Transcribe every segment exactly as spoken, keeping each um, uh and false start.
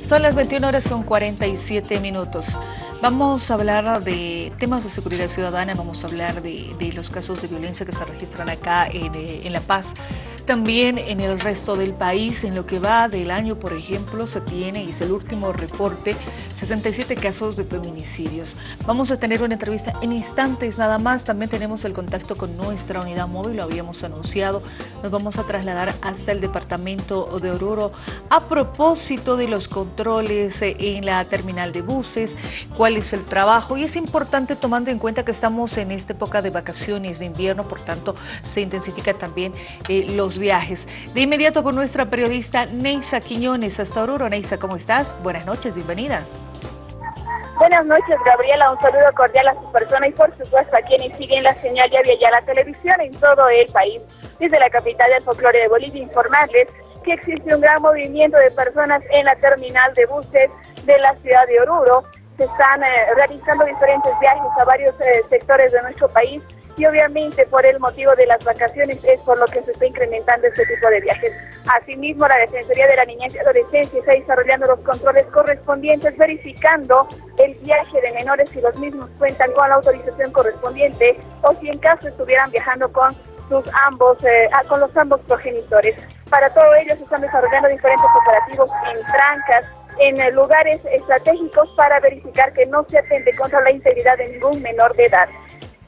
Son las veintiuna horas con cuarenta y siete minutos. Vamos a hablar de temas de seguridad ciudadana, vamos a hablar de, de los casos de violencia que se registran acá en, en La Paz. También en el resto del país, en lo que va del año, por ejemplo, se tiene, y es el último reporte, sesenta y siete casos de feminicidios. Vamos a tener una entrevista en instantes nada más. También tenemos el contacto con nuestra unidad móvil, lo habíamos anunciado. Nos vamos a trasladar hasta el departamento de Oruro a propósito de los controles en la terminal de buses, cuál es el trabajo, y es importante tomando en cuenta que estamos en esta época de vacaciones de invierno, por tanto se intensifican también eh, los viajes. De inmediato con nuestra periodista Neisa Quiñones hasta Oruro. Neisa, ¿cómo estás? Buenas noches, bienvenida. Buenas noches, Gabriela, un saludo cordial a su persona y por supuesto a quienes siguen la señal ya vía la televisión en todo el país. Desde la capital del folclore de Bolivia, informarles que existe un gran movimiento de personas en la terminal de buses de la ciudad de Oruro. Se están eh, realizando diferentes viajes a varios eh, sectores de nuestro país y obviamente por el motivo de las vacaciones es por lo que se está incrementando este tipo de viajes. Asimismo, la Defensoría de la Niñez y Adolescencia está desarrollando los controles correspondientes, verificando el viaje de menores si los mismos cuentan con la autorización correspondiente o si en caso estuvieran viajando con sus ambos, eh, con los ambos progenitores. Para todo ello se están desarrollando diferentes operativos en trancas, en lugares estratégicos para verificar que no se atente contra la integridad de ningún menor de edad.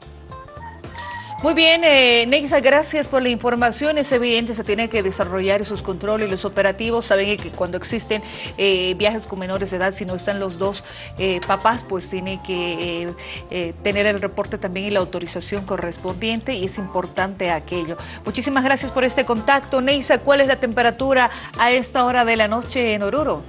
Muy bien, eh, Neisa, gracias por la información. Es evidente, se tienen que desarrollar esos controles, los operativos. Saben que cuando existen eh, viajes con menores de edad, si no están los dos eh, papás, pues tiene que eh, eh, tener el reporte también y la autorización correspondiente, y es importante aquello. Muchísimas gracias por este contacto. Neisa, ¿cuál es la temperatura a esta hora de la noche en Oruro?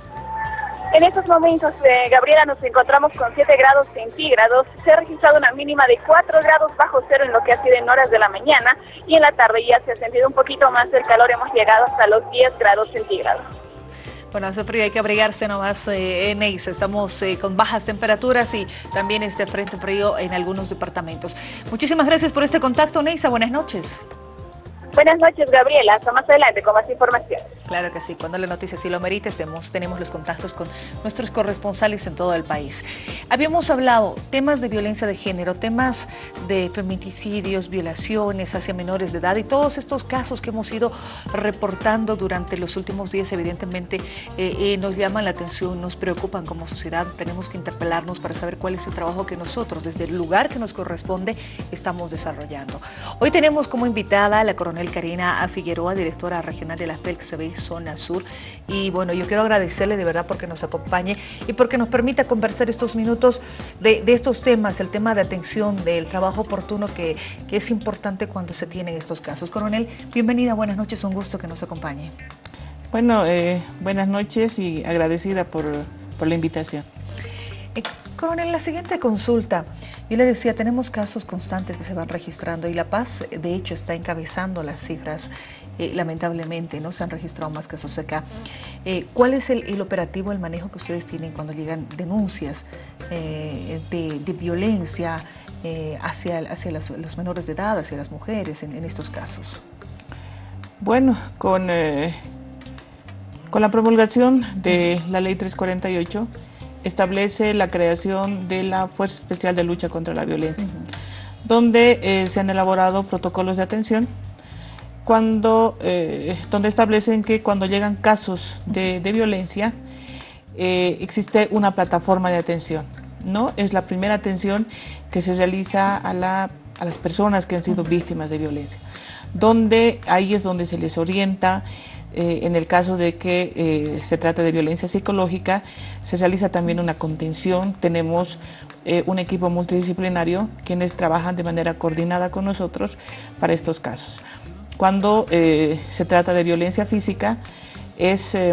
En estos momentos, eh, Gabriela, nos encontramos con siete grados centígrados. Se ha registrado una mínima de cuatro grados bajo cero en lo que ha sido en horas de la mañana, y en la tarde ya se ha sentido un poquito más el calor. Hemos llegado hasta los diez grados centígrados. Bueno, hace frío, hay que abrigarse nomás, eh, Neisa. Estamos eh, con bajas temperaturas y también este frente frío en algunos departamentos. Muchísimas gracias por este contacto, Neisa. Buenas noches. Buenas noches, Gabriela. Hasta más adelante con más información. Claro que sí, cuando la noticia sí lo merite, tenemos, tenemos los contactos con nuestros corresponsales en todo el país. Habíamos hablado temas de violencia de género, temas de feminicidios, violaciones hacia menores de edad y todos estos casos que hemos ido reportando durante los últimos días. Evidentemente eh, eh, nos llaman la atención, nos preocupan como sociedad. Tenemos que interpelarnos para saber cuál es el trabajo que nosotros, desde el lugar que nos corresponde, estamos desarrollando. Hoy tenemos como invitada a la coronel Karina Figueroa, directora regional de la P E L C B Zona Sur. Y bueno, yo quiero agradecerle de verdad porque nos acompañe y porque nos permita conversar estos minutos de, de estos temas, el tema de atención, del trabajo oportuno que, que es importante cuando se tienen estos casos. Coronel, bienvenida, buenas noches, un gusto que nos acompañe. Bueno, eh, buenas noches y agradecida por, por la invitación. Eh, Coronel, la siguiente consulta, yo le decía, tenemos casos constantes que se van registrando y La Paz, de hecho, está encabezando las cifras, eh, lamentablemente, ¿no? Se han registrado más casos acá. Eh, ¿Cuál es el, el operativo, el manejo que ustedes tienen cuando llegan denuncias eh, de, de violencia eh, hacia, hacia las, los menores de edad, hacia las mujeres en, en estos casos? Bueno, con, eh, con la promulgación de la ley trescientos cuarenta y ocho, establece la creación de la Fuerza Especial de Lucha contra la Violencia, uh-huh. donde eh, se han elaborado protocolos de atención, cuando, eh, donde establecen que cuando llegan casos de, de violencia, eh, existe una plataforma de atención, ¿no? Es la primera atención que se realiza a, la, a las personas que han sido uh-huh. víctimas de violencia, donde ahí es donde se les orienta. Eh, en el caso de que eh, se trate de violencia psicológica, se realiza también una contención. Tenemos eh, un equipo multidisciplinario quienes trabajan de manera coordinada con nosotros para estos casos. Cuando eh, se trata de violencia física, es, eh,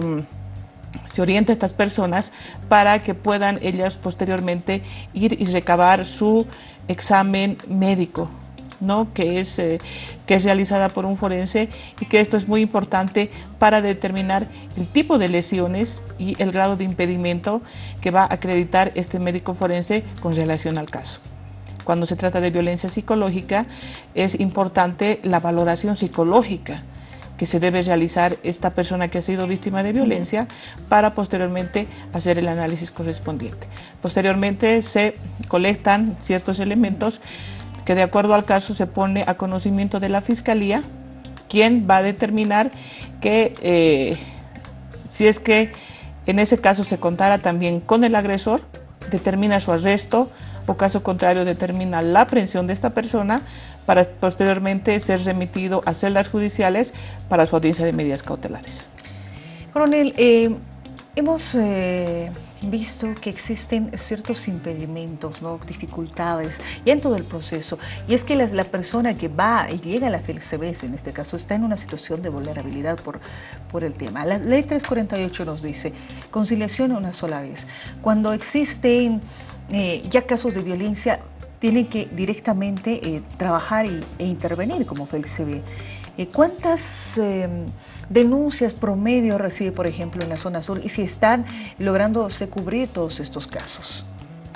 se orienta a estas personas para que puedan ellas posteriormente ir y recabar su examen médico, ¿no? que, es, eh, que es realizada por un forense, y que esto es muy importante para determinar el tipo de lesiones y el grado de impedimento que va a acreditar este médico forense con relación al caso. Cuando se trata de violencia psicológica, es importante la valoración psicológica que se debe realizar esta persona que ha sido víctima de violencia para posteriormente hacer el análisis correspondiente. Posteriormente se colectan ciertos elementos que de acuerdo al caso se pone a conocimiento de la Fiscalía, quien va a determinar que eh, si es que en ese caso se contara también con el agresor, determina su arresto o caso contrario determina la aprehensión de esta persona para posteriormente ser remitido a celdas judiciales para su audiencia de medidas cautelares. Coronel, eh, hemos eh, visto que existen ciertos impedimentos, ¿no? dificultades ya en todo el proceso, y es que la, la persona que va y llega a la F E L C B en este caso está en una situación de vulnerabilidad por, por el tema. La ley trescientos cuarenta y ocho nos dice conciliación una sola vez. Cuando existen eh, ya casos de violencia, tienen que directamente eh, trabajar y, e intervenir como F E L C B. Eh, ¿Cuántas eh, denuncias promedio recibe, por ejemplo, en la zona sur y si están lográndose cubrir todos estos casos?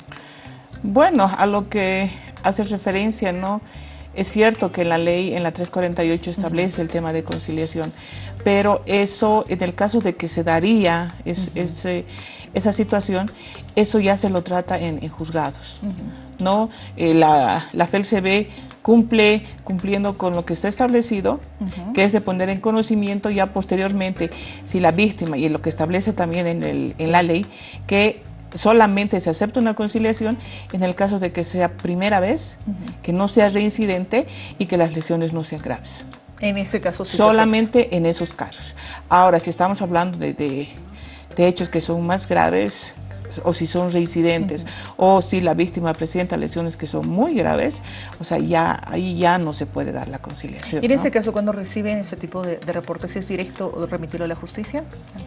Bueno, a lo que hace referencia, ¿no? Es cierto que la ley en la trescientos cuarenta y ocho establece uh-huh. el tema de conciliación, pero eso, en el caso de que se daría es, uh-huh. ese, esa situación, eso ya se lo trata en, en juzgados, uh-huh. ¿no? Eh, la, la F E L C B cumple cumpliendo con lo que está establecido, uh-huh. que es de poner en conocimiento ya posteriormente si la víctima, y lo que establece también en, el, en sí. la ley, que solamente se acepta una conciliación en el caso de que sea primera vez, uh-huh. que no sea reincidente y que las lesiones no sean graves. En ese caso sí. Solamente en esos casos. Ahora, si estamos hablando de, de, de hechos que son más graves, o si son reincidentes, uh-huh. o si la víctima presenta lesiones que son muy graves, o sea, ya ahí ya no se puede dar la conciliación. ¿Y en ¿no? ese caso, cuando reciben ese tipo de, de reportes, es directo o remitirlo a la justicia?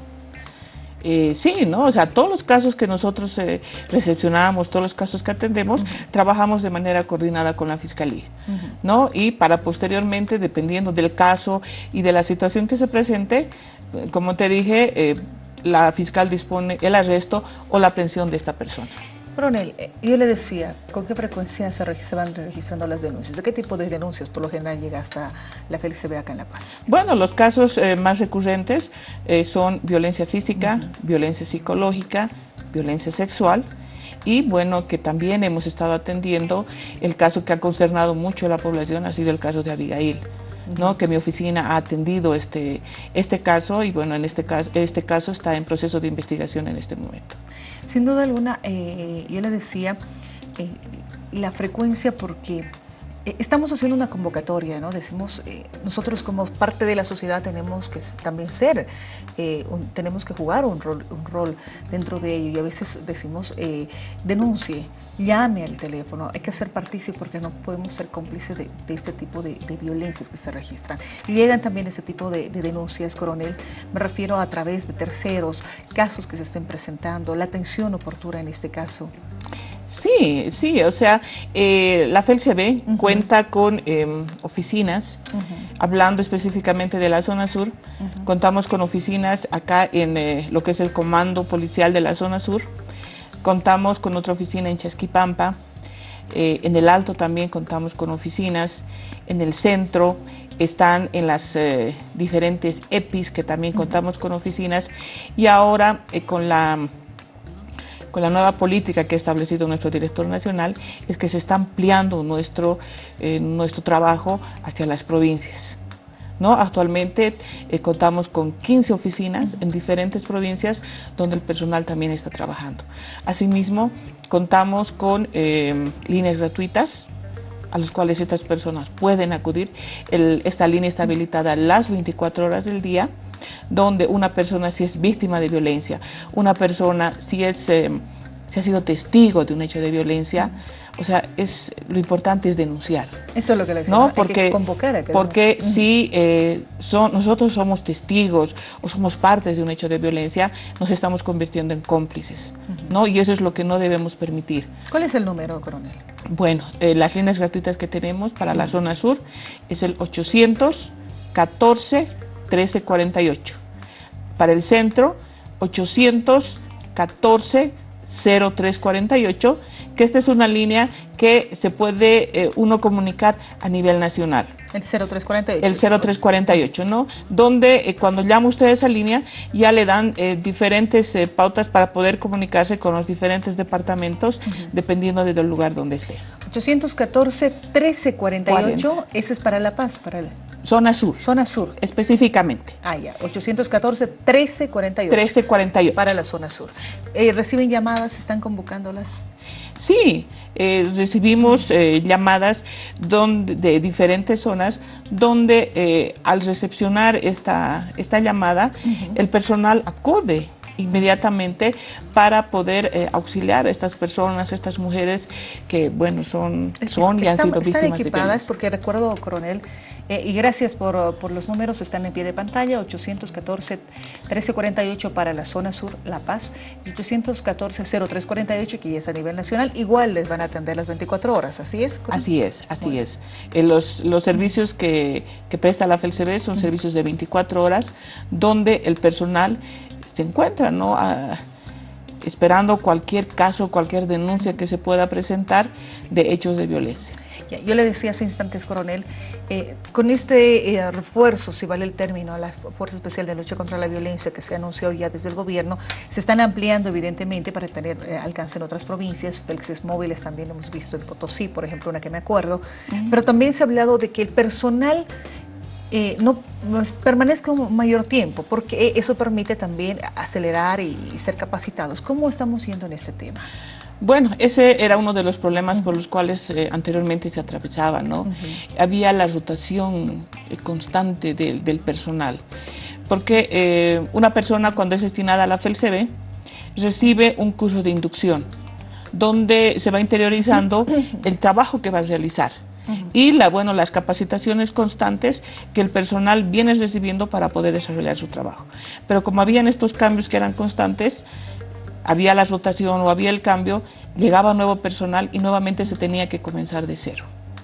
Eh, sí, ¿no? O sea, todos los casos que nosotros eh, recepcionamos, todos los casos que atendemos, uh-huh. trabajamos de manera coordinada con la Fiscalía, uh-huh. ¿no? Y para posteriormente, dependiendo del caso y de la situación que se presente, como te dije, eh, la fiscal dispone el arresto o la aprehensión de esta persona. Coronel, yo le decía, ¿con qué frecuencia se, se van registrando las denuncias? ¿De qué tipo de denuncias por lo general llega hasta la F E L C B acá en La Paz? Bueno, los casos eh, más recurrentes eh, son violencia física, uh-huh. violencia psicológica, violencia sexual, y bueno, que también hemos estado atendiendo el caso que ha consternado mucho a la población, ha sido el caso de Abigail, ¿no? Que mi oficina ha atendido este, este caso y bueno, en este caso, este caso está en proceso de investigación en este momento. Sin duda alguna, eh, yo le decía, eh, la frecuencia porque eh, estamos haciendo una convocatoria, ¿no? Decimos, eh, nosotros como parte de la sociedad tenemos que también ser, eh, un, tenemos que jugar un rol, un rol dentro de ello y a veces decimos, eh, denuncie, llame al teléfono, hay que hacer partícipe porque no podemos ser cómplices de, de este tipo de, de violencias que se registran. Llegan también ese tipo de, de denuncias, coronel, me refiero a través de terceros, casos que se estén presentando, la atención oportuna en este caso. Sí, sí, o sea, eh, la F E L C B uh-huh. cuenta con eh, oficinas, uh-huh. hablando específicamente de la zona sur, uh-huh. contamos con oficinas acá en eh, lo que es el comando policial de la zona sur, contamos con otra oficina en Chasquipampa, eh, en el Alto también contamos con oficinas, en el centro están en las eh, diferentes E P Is que también uh-huh. contamos con oficinas y ahora eh, con la... Con la nueva política que ha establecido nuestro director nacional, es que se está ampliando nuestro, eh, nuestro trabajo hacia las provincias, ¿no? Actualmente eh, contamos con quince oficinas en diferentes provincias donde el personal también está trabajando. Asimismo, contamos con eh, líneas gratuitas a las cuales estas personas pueden acudir. El, esta línea está habilitada las veinticuatro horas del día, donde una persona si es víctima de violencia, una persona si, es, eh, si ha sido testigo de un hecho de violencia, o sea, es, lo importante es denunciar. Eso es lo que le decía, ¿no? Hay Porque, que convocar a que porque uh-huh. si eh, son, nosotros somos testigos o somos partes de un hecho de violencia, nos estamos convirtiendo en cómplices, uh-huh. ¿no? Y eso es lo que no debemos permitir. ¿Cuál es el número, coronel? Bueno, eh, las líneas gratuitas que tenemos para uh-huh. la zona sur es el ochocientos catorce trece cuarenta y ocho. Para el centro, ochocientos catorce cero tres cuarenta y ocho, que esta es una línea que se puede eh, uno comunicar a nivel nacional. El cero tres cuarenta y ocho. El cero tres cuarenta y ocho, ¿no? Donde eh, cuando llama usted a esa línea ya le dan eh, diferentes eh, pautas para poder comunicarse con los diferentes departamentos, uh-huh. dependiendo del lugar donde esté. ochocientos catorce, trece cuarenta y ocho, ese es para La Paz, para la zona sur. Zona sur. Específicamente. Ah, ya, ochocientos catorce, trece cuarenta y ocho. trece cuarenta y ocho. Para la zona sur. Eh, ¿Reciben llamadas? ¿Están convocándolas? Sí, eh, recibimos eh, llamadas donde, de diferentes zonas donde eh, al recepcionar esta, esta llamada, uh-huh. el personal acude inmediatamente para poder eh, auxiliar a estas personas, a estas mujeres que, bueno, son, son y han están, sido víctimas están equipadas, de violencia. Porque recuerdo, coronel, eh, y gracias por, por los números, están en pie de pantalla, ochocientos catorce, trece cuarenta y ocho para la zona sur, La Paz, y ochocientos catorce, cero tres cuarenta y ocho, que ya es a nivel nacional, igual les van a atender las veinticuatro horas, ¿así es? ¿Coronel? Así es, así bueno. es. Eh, los, los servicios que, que presta la F E L C B son uh-huh. servicios de veinticuatro horas, donde el personal se encuentra, ¿no? A, esperando cualquier caso, cualquier denuncia que se pueda presentar de hechos de violencia. Yo le decía hace instantes, coronel, eh, con este eh, refuerzo, si vale el término, a la Fuerza Especial de Lucha contra la Violencia que se anunció ya desde el gobierno, se están ampliando evidentemente para tener eh, alcance en otras provincias. Pelexes móviles también lo hemos visto en Potosí, por ejemplo, una que me acuerdo, uh-huh. pero también se ha hablado de que el personal Eh, no permanezca un mayor tiempo, porque eso permite también acelerar y ser capacitados. ¿Cómo estamos yendo en este tema? Bueno, ese era uno de los problemas uh-huh. por los cuales eh, anteriormente se atravesaba, ¿no? Uh-huh. Había la rotación eh, constante de, del personal, porque eh, una persona cuando es destinada a la F E L C B recibe un curso de inducción, donde se va interiorizando el trabajo que va a realizar. Uh-huh. Y la, bueno, las capacitaciones constantes que el personal viene recibiendo para poder desarrollar su trabajo. Pero como habían estos cambios que eran constantes, había la rotación o había el cambio, llegaba nuevo personal y nuevamente se tenía que comenzar de cero.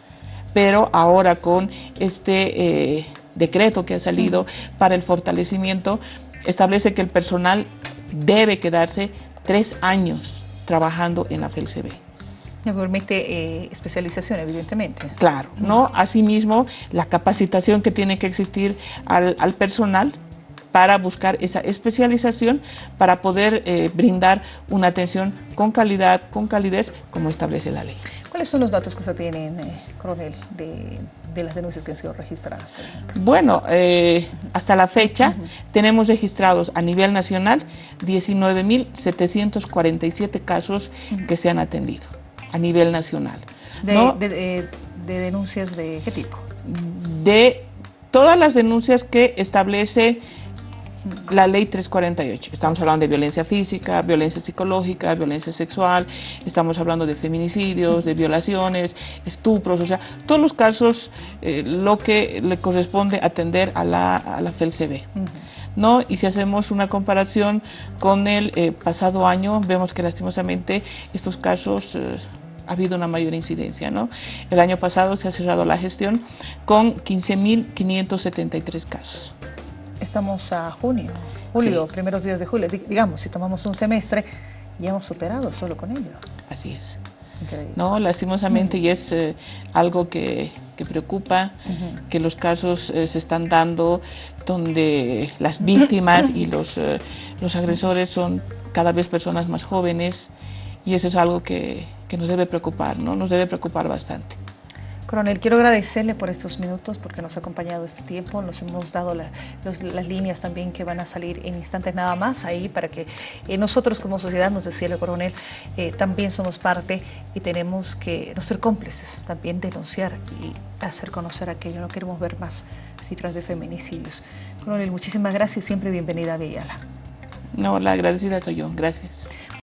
Pero ahora con este eh, decreto que ha salido uh-huh. para el fortalecimiento, establece que el personal debe quedarse tres años trabajando en la F E L C B. Me permite eh, especialización, evidentemente. Claro, ¿no? Asimismo, la capacitación que tiene que existir al, al personal para buscar esa especialización para poder eh, brindar una atención con calidad, con calidez, como establece la ley. ¿Cuáles son los datos que se tienen, eh, coronel, de, de las denuncias que han sido registradas, por ejemplo? Bueno, eh, hasta la fecha uh-huh. tenemos registrados a nivel nacional diecinueve mil setecientos cuarenta y siete casos uh-huh. que se han atendido a nivel nacional. De, ¿no? de, de, de denuncias de qué tipo? De todas las denuncias que establece la ley trescientos cuarenta y ocho. Estamos hablando de violencia física, violencia psicológica, violencia sexual, estamos hablando de feminicidios, de violaciones, estupros, o sea, todos los casos, eh, lo que le corresponde atender a la, a la F E L C B. Uh-huh. ¿No? Y si hacemos una comparación con el eh, pasado año, vemos que lastimosamente estos casos eh, ha habido una mayor incidencia, ¿no? El año pasado se ha cerrado la gestión con quince mil quinientos setenta y tres casos. Estamos a junio, julio, sí. primeros días de julio, digamos, si tomamos un semestre, ya hemos superado solo con ello. Así es. Increíble. No, lastimosamente, uh-huh. y es eh, algo que, que preocupa, uh-huh. que los casos eh, se están dando donde las víctimas y los, eh, los agresores son cada vez personas más jóvenes, y eso es algo que, que nos debe preocupar, ¿no? Nos debe preocupar bastante. Coronel, quiero agradecerle por estos minutos, porque nos ha acompañado este tiempo, nos hemos dado la, los, las líneas también que van a salir en instantes nada más ahí para que eh, nosotros como sociedad, nos decía el coronel, eh, también somos parte y tenemos que no ser cómplices, también denunciar y hacer conocer aquello. No queremos ver más cifras de feminicidios. Coronel, muchísimas gracias y siempre bienvenida a Villayala. No, la agradecida soy yo. Gracias.